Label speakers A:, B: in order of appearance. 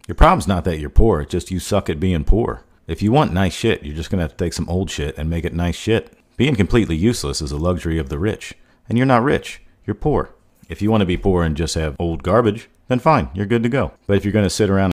A: Your problem's not that you're poor, it's just you suck at being poor. If you want nice shit, you're just gonna have to take some old shit and make it nice shit. Being completely useless is a luxury of the rich. And you're not rich, you're poor. If you want to be poor and just have old garbage, then fine, you're good to go. But if you're gonna sit around